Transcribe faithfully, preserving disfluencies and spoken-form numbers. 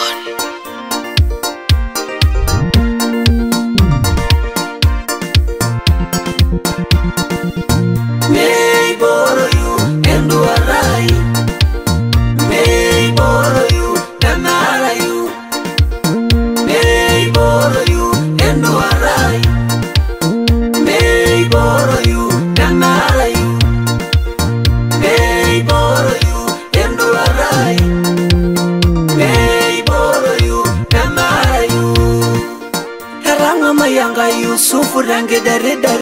May borrow you and do a lie. May borrow you and marry you. May borrow you and do a lie. May borrow you and marry you. May borrow you and do a lie. May borrow you and marry you. Haranga mayanga Yusufu range dare dare.